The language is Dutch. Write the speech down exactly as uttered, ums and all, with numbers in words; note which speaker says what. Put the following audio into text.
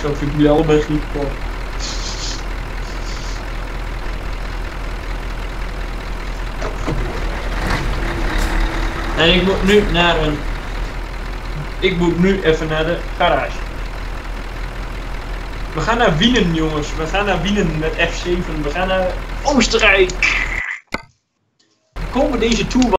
Speaker 1: zo vind ik jullie allebei griepkort. En ik moet nu naar een... Ik moet nu even naar de garage. We gaan naar Wienen, jongens. We gaan naar Wienen met F zeven. We gaan naar Oostenrijk. Komen deze tour